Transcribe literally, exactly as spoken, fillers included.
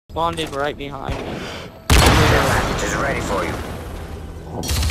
Spawned in right behind me. Care package is ready for you.